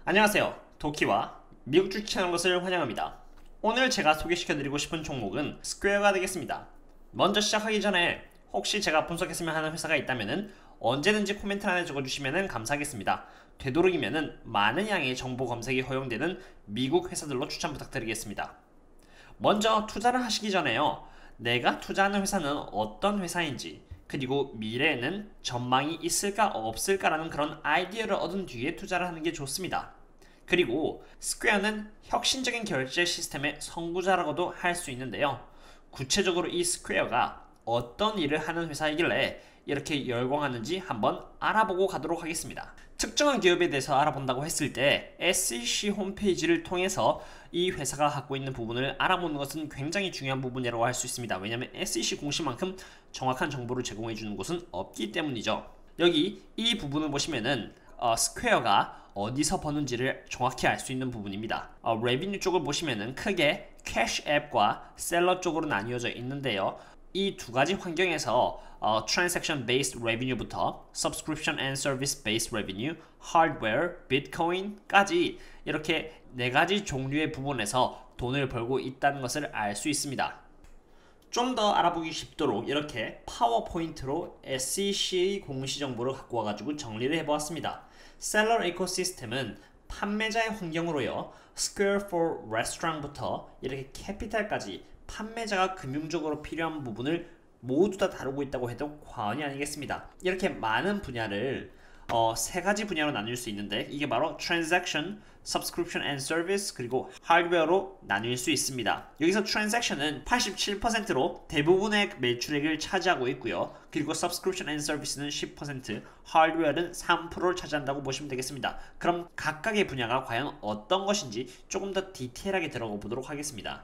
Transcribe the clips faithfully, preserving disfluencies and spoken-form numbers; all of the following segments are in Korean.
안녕하세요. 도키와 미국 주식 채널 것을 환영합니다. 오늘 제가 소개시켜드리고 싶은 종목은 스퀘어가 되겠습니다. 먼저 시작하기 전에 혹시 제가 분석했으면 하는 회사가 있다면 언제든지 코멘트란에 적어주시면 감사하겠습니다. 되도록이면 많은 양의 정보 검색이 허용되는 미국 회사들로 추천 부탁드리겠습니다. 먼저 투자를 하시기 전에요, 내가 투자하는 회사는 어떤 회사인지, 그리고 미래에는 전망이 있을까 없을까라는 그런 아이디어를 얻은 뒤에 투자를 하는 게 좋습니다. 그리고 스퀘어는 혁신적인 결제 시스템의 선구자라고도 할 수 있는데요, 구체적으로 이 스퀘어가 어떤 일을 하는 회사이길래 이렇게 열광하는지 한번 알아보고 가도록 하겠습니다. 특정한 기업에 대해서 알아본다고 했을 때 에스이씨 홈페이지를 통해서 이 회사가 갖고 있는 부분을 알아보는 것은 굉장히 중요한 부분이라고 할 수 있습니다. 왜냐하면 에스이씨 공시만큼 정확한 정보를 제공해 주는 곳은 없기 때문이죠. 여기 이 부분을 보시면은 어, 스퀘어가 어디서 버는지를 정확히 알 수 있는 부분입니다. 어, 레비뉴 쪽을 보시면은 크게 캐시 앱과 셀러 쪽으로 나뉘어져 있는데요, 이 두 가지 환경에서 어, Transaction Based Revenue부터 Subscription and Service Based Revenue, Hardware, Bitcoin까지 이렇게 네 가지 종류의 부분에서 돈을 벌고 있다는 것을 알 수 있습니다. 좀 더 알아보기 쉽도록 이렇게 파워포인트로 에스이씨의 공시 정보를 갖고 와가지고 정리를 해보았습니다. 셀러 에코시스템은 판매자의 환경으로요, Square for Restaurant부터 이렇게 캐피탈까지 판매자가 금융적으로 필요한 부분을 모두 다 다루고 있다고 해도 과언이 아니겠습니다. 이렇게 많은 분야를 어, 세 가지 분야로 나눌 수 있는데, 이게 바로 Transaction, Subscription and Service, 그리고 Hardware로 나눌 수 있습니다. 여기서 Transaction은 팔십칠 퍼센트로 대부분의 매출액을 차지하고 있고요, 그리고 Subscription and Service는 십 퍼센트, Hardware는 삼 퍼센트를 차지한다고 보시면 되겠습니다. 그럼 각각의 분야가 과연 어떤 것인지 조금 더 디테일하게 들어가 보도록 하겠습니다.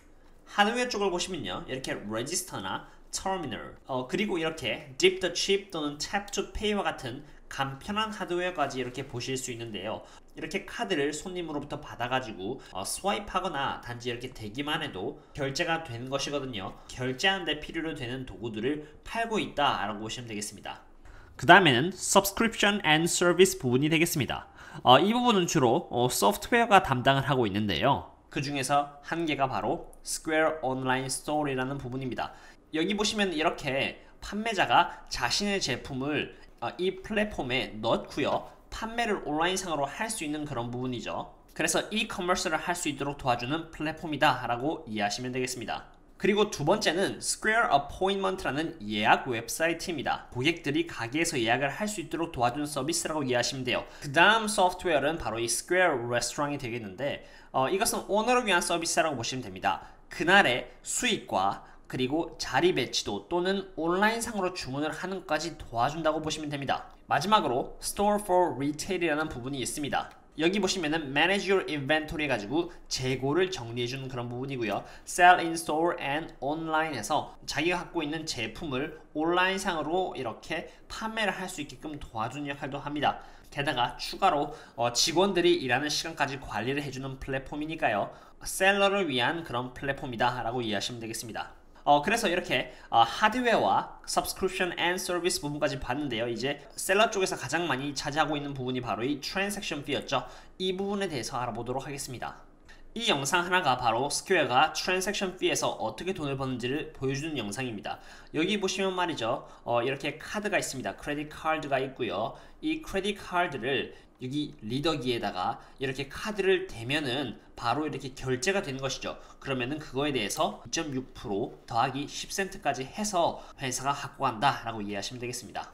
하드웨어 쪽을 보시면요, 이렇게 레지스터나 터미널, 어, 그리고 이렇게 Dip the Chip 또는 Tap to Pay와 같은 간편한 하드웨어까지 이렇게 보실 수 있는데요, 이렇게 카드를 손님으로부터 받아가지고 어, 스와이프하거나 단지 이렇게 대기만 해도 결제가 되는 것이거든요. 결제하는데 필요로 되는 도구들을 팔고 있다라고 보시면 되겠습니다. 그 다음에는 Subscription and Service 부분이 되겠습니다. 어, 이 부분은 주로 어, 소프트웨어가 담당을 하고 있는데요, 그 중에서 한 개가 바로 Square Online Store이라는 부분입니다. 여기 보시면 이렇게 판매자가 자신의 제품을 어, 이 플랫폼에 넣고요, 판매를 온라인상으로 할 수 있는 그런 부분이죠. 그래서 이커머스를 할 수 있도록 도와주는 플랫폼이다 라고 이해하시면 되겠습니다. 그리고 두 번째는 Square Appointment라는 예약 웹사이트입니다. 고객들이 가게에서 예약을 할 수 있도록 도와주는 서비스라고 이해하시면 돼요. 그 다음 소프트웨어는 바로 이 Square Restaurant이 되겠는데, 어, 이것은 오너를 위한 서비스라고 보시면 됩니다. 그날의 수익과 그리고 자리 배치도 또는 온라인상으로 주문을 하는 것까지 도와준다고 보시면 됩니다. 마지막으로 Store for Retail이라는 부분이 있습니다. 여기 보시면은 Manage Your Inventory 해가지고 재고를 정리해주는 그런 부분이고요, Sell in Store and Online에서 자기가 갖고 있는 제품을 온라인상으로 이렇게 판매를 할 수 있게끔 도와주는 역할도 합니다. 게다가 추가로 어, 직원들이 일하는 시간까지 관리를 해주는 플랫폼이니까요, 셀러를 위한 그런 플랫폼이다 라고 이해하시면 되겠습니다. 어, 그래서 이렇게 어, 하드웨어와 Subscription and Service 부분까지 봤는데요, 이제 셀러 쪽에서 가장 많이 차지하고 있는 부분이 바로 이 Transaction Fee였죠. 이 부분에 대해서 알아보도록 하겠습니다. 이 영상 하나가 바로 스퀘어가 Transaction Fee에서 어떻게 돈을 버는지를 보여주는 영상입니다. 여기 보시면 말이죠, 어, 이렇게 카드가 있습니다. 크레딧 카드가 있고요, 이 크레딧 카드를 여기 리더기에다가 이렇게 카드를 대면은 바로 이렇게 결제가 되는 것이죠. 그러면은 그거에 대해서 이 점 육 퍼센트 더하기 십 센트까지 해서 회사가 확보한다 라고 이해하시면 되겠습니다.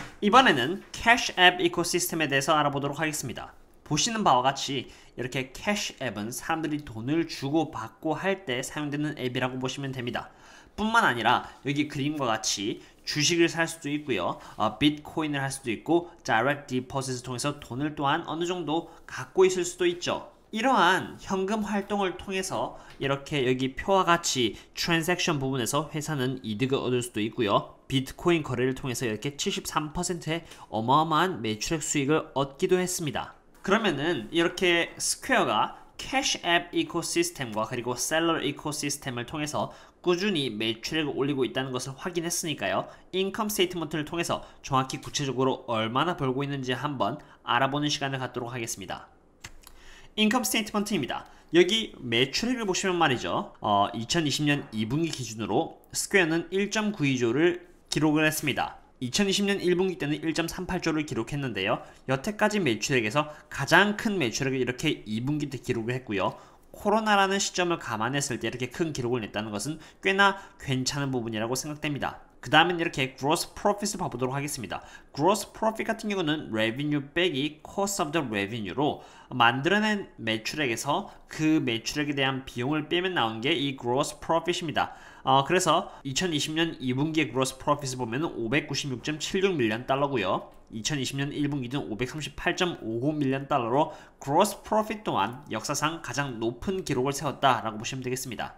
이번에는 캐시 앱 이코시스템에 대해서 알아보도록 하겠습니다. 보시는 바와 같이 이렇게 캐시 앱은 사람들이 돈을 주고 받고 할 때 사용되는 앱이라고 보시면 됩니다. 뿐만 아니라 여기 그림과 같이 주식을 살 수도 있고요, 어, 비트코인을 할 수도 있고, 다이렉트 디포짓을 통해서 돈을 또한 어느 정도 갖고 있을 수도 있죠. 이러한 현금 활동을 통해서 이렇게 여기 표와 같이 트랜잭션 부분에서 회사는 이득을 얻을 수도 있고요, 비트코인 거래를 통해서 이렇게 칠십삼 퍼센트의 어마어마한 매출액 수익을 얻기도 했습니다. 그러면은 이렇게 스퀘어가 캐시 앱 이코시스템과 그리고 셀러 이코시스템을 통해서 꾸준히 매출액을 올리고 있다는 것을 확인했으니까요, 인컴 스테이트먼트를 통해서 정확히 구체적으로 얼마나 벌고 있는지 한번 알아보는 시간을 갖도록 하겠습니다. 인컴 스테이트먼트입니다. 여기 매출액을 보시면 말이죠. 어, 이천이십 년 이 분기 기준으로 스퀘어는 일 점 구이조를 기록을 했습니다. 이천이십 년 일 분기 때는 일 점 삼팔조를 기록했는데요. 여태까지 매출액에서 가장 큰 매출액을 이렇게 이 분기 때 기록을 했고요. 코로나라는 시점을 감안했을 때 이렇게 큰 기록을 냈다는 것은 꽤나 괜찮은 부분이라고 생각됩니다. 그 다음엔 이렇게 gross profit을 봐보도록 하겠습니다. gross profit 같은 경우는 revenue 빼기 cost of the revenue로 만들어낸 매출액에서 그 매출액에 대한 비용을 빼면 나온 게 이 gross profit입니다. 어, 그래서 이천이십 년 이 분기의 gross profit을 보면 오백구십육 점 칠육 밀리언 달러고요. 이천이십 년 일 분기는 오백삼십팔 점 오구 밀리언 달러로 gross profit 또한 역사상 가장 높은 기록을 세웠다라고 보시면 되겠습니다.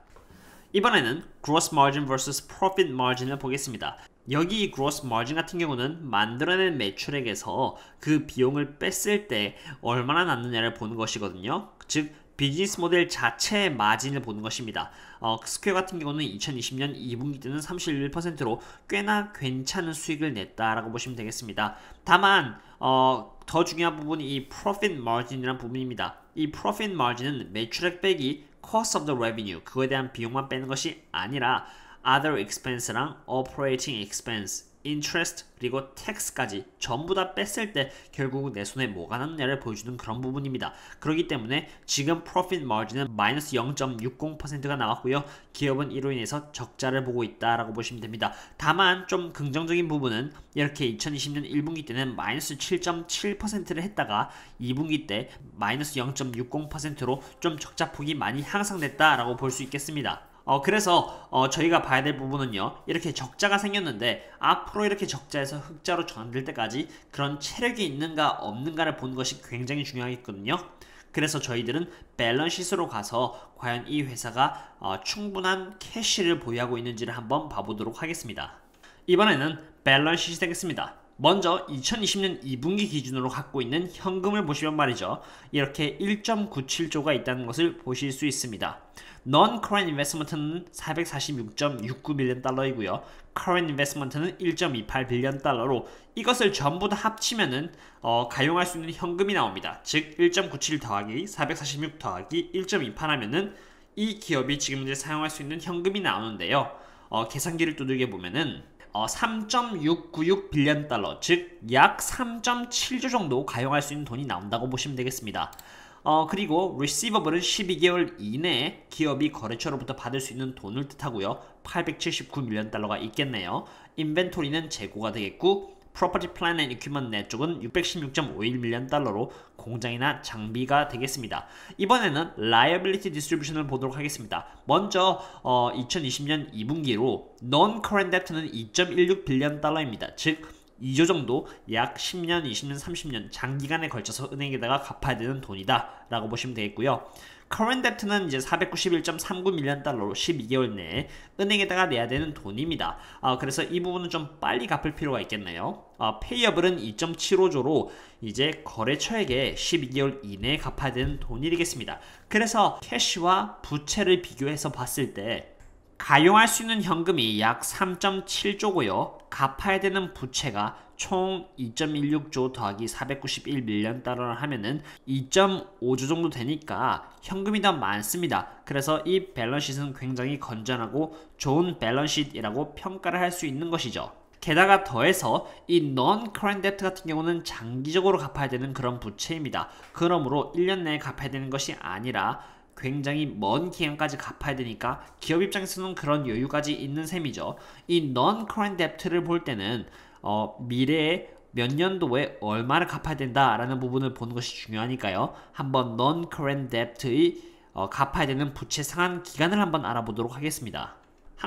이번에는 gross margin vs profit margin을 보겠습니다. 여기 이 gross margin 같은 경우는 만들어낸 매출액에서 그 비용을 뺐을 때 얼마나 남느냐를 보는 것이거든요. 즉 비즈니스 모델 자체의 마진을 보는 것입니다. 어, 스퀘어 같은 경우는 이천이십 년 이 분기 때는 삼십일 퍼센트로 꽤나 괜찮은 수익을 냈다라고 보시면 되겠습니다. 다만 어, 더 중요한 부분이 이 profit margin이라는 부분입니다. 이 profit margin은 매출액 빼기 cost of the revenue, 그거에 대한 비용만 빼는 것이 아니라 other expense랑 operating expense, interest, 그리고 tax까지 전부 다 뺐을 때 결국 내 손에 뭐가 남느냐를 보여주는 그런 부분입니다. 그렇기 때문에 지금 profit margin은 마이너스 영 점 육공 퍼센트가 나왔고요. 기업은 이로 인해서 적자를 보고 있다라고 보시면 됩니다. 다만 좀 긍정적인 부분은 이렇게 이천이십 년 일 분기 때는 마이너스 칠 점 칠 퍼센트를 했다가 이 분기 때 마이너스 영 점 육공 퍼센트로 좀 적자폭이 많이 향상됐다라고 볼 수 있겠습니다. 어, 그래서 어, 저희가 봐야 될 부분은요, 이렇게 적자가 생겼는데 앞으로 이렇게 적자에서 흑자로 전환될 때까지 그런 체력이 있는가 없는가를 보는 것이 굉장히 중요하겠거든요. 그래서 저희들은 밸런시스로 가서 과연 이 회사가 어, 충분한 캐시를 보유하고 있는지를 한번 봐보도록 하겠습니다. 이번에는 밸런시스 되겠습니다. 먼저 이천이십 년 이 분기 기준으로 갖고 있는 현금을 보시면 말이죠, 이렇게 일 점 구칠조가 있다는 것을 보실 수 있습니다. Non-current investment는 사백사십육 점 육구 빌리언 달러이고요. current investment는 일 점 이팔 빌리언 달러로 이것을 전부 다 합치면은 어, 가용할 수 있는 현금이 나옵니다. 즉 일 점 구칠 더하기 사백사십육 더하기 일 점 이팔 하면은 이 기업이 지금 이제 사용할 수 있는 현금이 나오는데요. 어, 계산기를 두들겨 보면은 어, 삼 점 육구육 빌리언 달러, 즉 약 삼 점 칠조 정도 가용할 수 있는 돈이 나온다고 보시면 되겠습니다. 어, 그리고 receivabl은 십이 개월 이내에 기업이 거래처로부터 받을 수 있는 돈을 뜻하고요. 팔백칠십구 밀리언 달러가 있겠네요. 인벤토리는 재고가 되겠고, property, plant and equipment 내 쪽은 육백십육 점 오일 밀리언 달러로 공장이나 장비가 되겠습니다. 이번에는 liability distribution을 보도록 하겠습니다. 먼저 어, 이천이십 년 이 분기로 non-current debt는 이 점 일육 빌리언 달러입니다. 즉 이조 정도 약 십 년, 이십 년, 삼십 년 장기간에 걸쳐서 은행에다가 갚아야 되는 돈이다 라고 보시면 되겠고요. current debt는 이제 사백구십일 점 삼구 밀리언 달러로 십이 개월 내에 은행에다가 내야 되는 돈입니다. 어, 그래서 이 부분은 좀 빨리 갚을 필요가 있겠네요. 어, payable은 이 점 칠오조로 이제 거래처에게 십이 개월 이내에 갚아야 되는 돈이 되겠습니다. 그래서 캐시와 부채를 비교해서 봤을 때 가용할 수 있는 현금이 약 삼 점 칠조고요. 갚아야 되는 부채가 총 이 점 일육조 더하기 사백구십일 밀리언 달러를 하면은 이 점 오조 정도 되니까 현금이 더 많습니다. 그래서 이 밸런시트는 굉장히 건전하고 좋은 밸런시트라고 평가를 할 수 있는 것이죠. 게다가 더해서 이 non-current debt 같은 경우는 장기적으로 갚아야 되는 그런 부채입니다. 그러므로 일 년 내에 갚아야 되는 것이 아니라 굉장히 먼 기간까지 갚아야 되니까 기업 입장에서는 그런 여유까지 있는 셈이죠. 이 non-current debt를 볼 때는 어, 미래에 몇 년도에 얼마를 갚아야 된다라는 부분을 보는 것이 중요하니까요. 한번 non-current debt의 어, 갚아야 되는 부채 상환 기간을 한번 알아보도록 하겠습니다.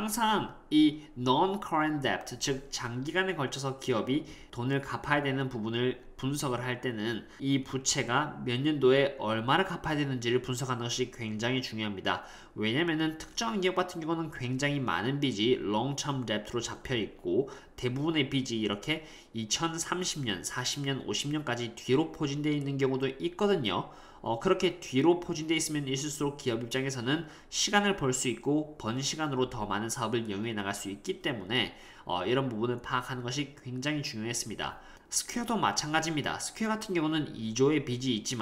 항상 이 non-current debt, 즉 장기간에 걸쳐서 기업이 돈을 갚아야 되는 부분을 분석을 할 때는 이 부채가 몇 년도에 얼마를 갚아야 되는지를 분석하는 것이 굉장히 중요합니다. 왜냐면은 특정 기업 같은 경우는 굉장히 많은 빚이 long-term debt로 잡혀 있고 대부분의 빚이 이렇게 이천삼십 년, 사십 년, 오십 년까지 뒤로 포진되어 있는 경우도 있거든요. 어, 그렇게 뒤로 포진되어 있으면 있을수록 기업 입장에서는 시간을 벌 수 있고 번 시간으로 더 많은 사업을 영위해 나갈 수 있기 때문에 어, 이런 부분을 파악하는 것이 굉장히 중요했습니다. 스퀘어도 마찬가지입니다. 스퀘어 같은 경우는 이조의 빚이 있지만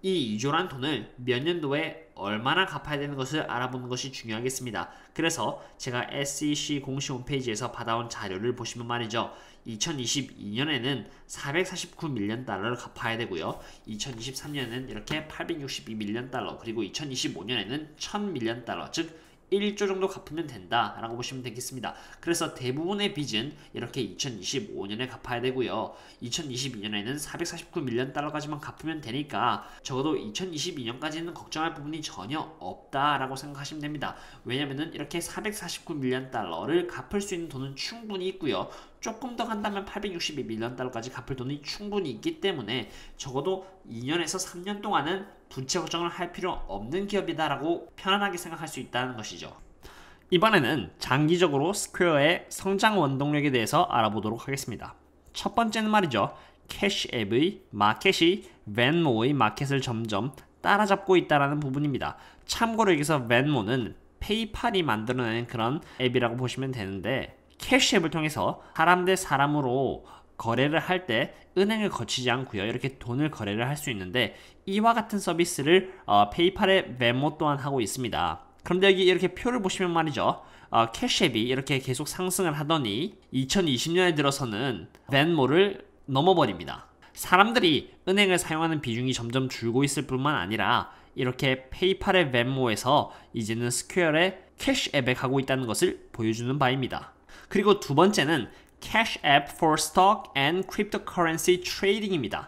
이 이조란 돈을 몇 년도에 얼마나 갚아야 되는 것을 알아보는 것이 중요하겠습니다. 그래서 제가 에스이씨 공식 홈페이지에서 받아온 자료를 보시면 말이죠. 이천이십이 년에는 사백사십구 밀리언 달러를 갚아야 되고요. 이천이십삼 년에는 이렇게 팔백육십이 밀리언 달러, 그리고 이천이십오 년에는 천 밀리언 달러, 즉 일조 정도 갚으면 된다 라고 보시면 되겠습니다. 그래서 대부분의 빚은 이렇게 이천이십오 년에 갚아야 되고요. 이천이십이 년에는 사백사십구 밀리언 달러까지만 갚으면 되니까 적어도 이천이십이 년까지는 걱정할 부분이 전혀 없다 라고 생각하시면 됩니다. 왜냐면은 이렇게 사백사십구 밀리언 달러를 갚을 수 있는 돈은 충분히 있고요. 조금 더 간다면 팔백육십이 밀리언 달러까지 갚을 돈이 충분히 있기 때문에 적어도 이 년에서 삼 년 동안은 부채 걱정을 할 필요 없는 기업이다라고 편안하게 생각할 수 있다는 것이죠. 이번에는 장기적으로 스퀘어의 성장 원동력에 대해서 알아보도록 하겠습니다. 첫 번째는 말이죠. 캐시앱의 마켓이 벤모의 마켓을 점점 따라잡고 있다는 부분입니다. 참고로 여기서 벤모는 페이팔이 만들어낸 그런 앱이라고 보시면 되는데, 캐시앱을 통해서 사람 대 사람으로 거래를 할 때 은행을 거치지 않고요. 이렇게 돈을 거래를 할 수 있는데, 이와 같은 서비스를 어, 페이팔의 벤모 또한 하고 있습니다. 그런데 여기 이렇게 표를 보시면 말이죠. 어, 캐시앱이 이렇게 계속 상승을 하더니 이천이십 년에 들어서는 벤모를 넘어버립니다. 사람들이 은행을 사용하는 비중이 점점 줄고 있을 뿐만 아니라 이렇게 페이팔의 벤모에서 이제는 스퀘어의 캐시앱에 가고 있다는 것을 보여주는 바입니다. 그리고 두 번째는 Cash App for Stock and Cryptocurrency Trading입니다.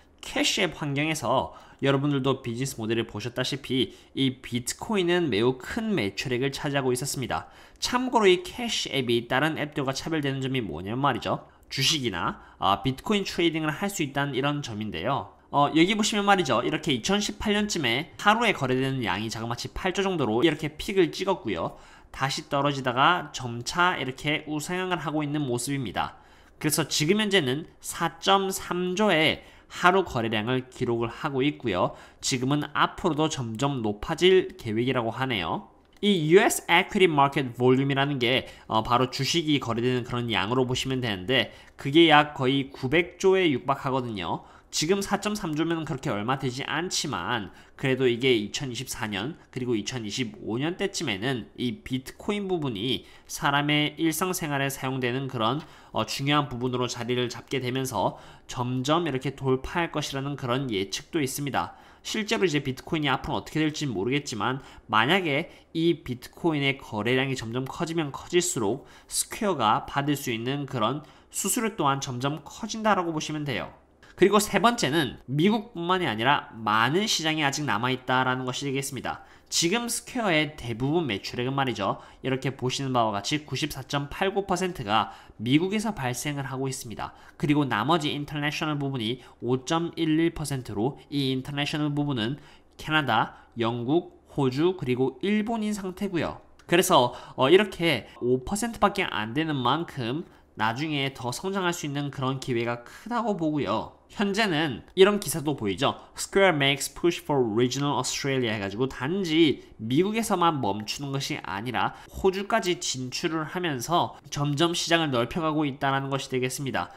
캐시앱 환경에서 여러분들도 비즈니스 모델을 보셨다시피 이 비트코인은 매우 큰 매출액을 차지하고 있었습니다. 참고로 이 캐시앱이 다른 앱들과 차별되는 점이 뭐냐면 말이죠. 주식이나 어, 비트코인 트레이딩을 할 수 있다는 이런 점인데요. 어, 여기 보시면 말이죠. 이렇게 이천십팔 년쯤에 하루에 거래되는 양이 자그마치 팔조 정도로 이렇게 픽을 찍었고요. 다시 떨어지다가 점차 이렇게 우상향을 하고 있는 모습입니다. 그래서 지금 현재는 사 점 삼조의 하루 거래량을 기록을 하고 있고요. 지금은 앞으로도 점점 높아질 계획이라고 하네요. 이 유에스 Equity Market Volume이라는 게 어, 바로 주식이 거래되는 그런 양으로 보시면 되는데, 그게 약 거의 구백조에 육박하거든요. 지금 사 점 삼조면 그렇게 얼마 되지 않지만 그래도 이게 이천이십사 년 그리고 이천이십오 년 때쯤에는 이 비트코인 부분이 사람의 일상생활에 사용되는 그런 어, 중요한 부분으로 자리를 잡게 되면서 점점 이렇게 돌파할 것이라는 그런 예측도 있습니다. 실제로 이제 비트코인이 앞으로 어떻게 될지 모르겠지만, 만약에 이 비트코인의 거래량이 점점 커지면 커질수록 스퀘어가 받을 수 있는 그런 수수료 또한 점점 커진다라고 보시면 돼요. 그리고 세 번째는 미국뿐만이 아니라 많은 시장이 아직 남아있다라는 것이 되겠습니다. 지금 스퀘어의 대부분 매출액은 말이죠. 이렇게 보시는 바와 같이 구십사 점 팔구 퍼센트가 미국에서 발생을 하고 있습니다. 그리고 나머지 인터내셔널 부분이 오 점 일일 퍼센트로 이 인터내셔널 부분은 캐나다, 영국, 호주 그리고 일본인 상태고요. 그래서 어 이렇게 오 퍼센트밖에 안 되는 만큼 나중에 더 성장할 수 있는 그런 기회가 크다고 보고요. 현재는 이런 기사도 보이죠. Square makes push for regional Australia 해가지고 단지 미국에서만 멈추는 것이 아니라 호주까지 진출을 하면서 점점 시장을 넓혀가고 있다는 것이 되겠습니다.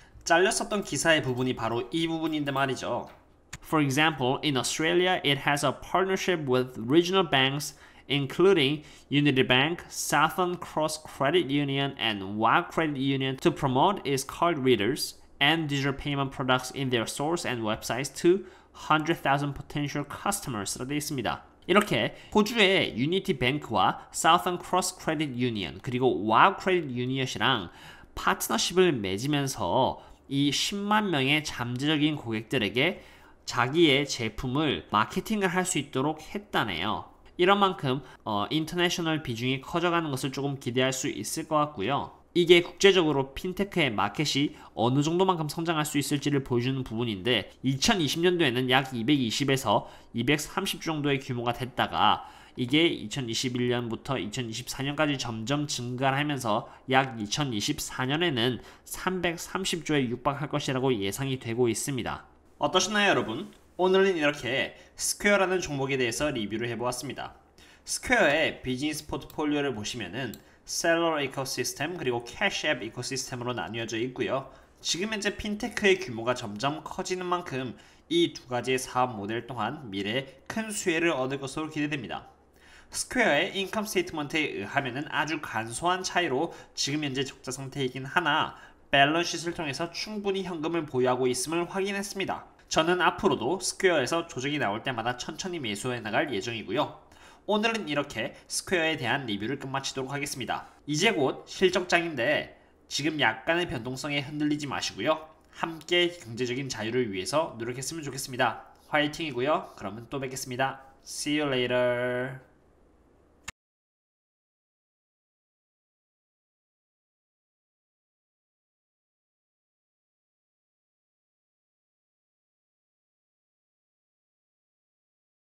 잘렸었던 기사의 부분이 바로 이 부분인데 말이죠. For example, in Australia, it has a partnership with regional banks including Unity Bank, Southern Cross Credit Union, and Wow Credit Union to promote its card readers and digital payment products in their stores and websites to one hundred thousand potential customers로 되어 있습니다. 이렇게 호주의 유니티 뱅크와 Southern Cross Credit Union 그리고 Wow Credit Union이랑 파트너십을 맺으면서 이 십만 명의 잠재적인 고객들에게 자기의 제품을 마케팅을 할 수 있도록 했다네요. 이런 만큼 어, 인터내셔널 비중이 커져가는 것을 조금 기대할 수 있을 것 같고요. 이게 국제적으로 핀테크의 마켓이 어느 정도만큼 성장할 수 있을지를 보여주는 부분인데, 이천이십 년도에는 약 이백이십에서 이백삼십 정도의 규모가 됐다가 이게 이천이십일 년부터 이천이십사 년까지 점점 증가를 하면서 약 이천이십사 년에는 삼백삼십조에 육박할 것이라고 예상이 되고 있습니다. 어떠셨나요, 여러분? 오늘은 이렇게 스퀘어라는 종목에 대해서 리뷰를 해보았습니다. 스퀘어의 비즈니스 포트폴리오를 보시면은 셀러 이코시스템 그리고 캐시앱 이코시스템으로 나뉘어져 있고요. 지금 현재 핀테크의 규모가 점점 커지는 만큼 이 두 가지의 사업 모델 또한 미래에 큰 수혜를 얻을 것으로 기대됩니다. 스퀘어의 인컴 스테이트먼트에 의하면은 아주 간소한 차이로 지금 현재 적자 상태이긴 하나 밸런스시트를 통해서 충분히 현금을 보유하고 있음을 확인했습니다. 저는 앞으로도 스퀘어에서 조정이 나올 때마다 천천히 매수해 나갈 예정이고요. 오늘은 이렇게 스퀘어에 대한 리뷰를 끝마치도록 하겠습니다. 이제 곧 실적장인데 지금 약간의 변동성에 흔들리지 마시고요. 함께 경제적인 자유를 위해서 노력했으면 좋겠습니다. 화이팅이고요. 그러면 또 뵙겠습니다. See you later.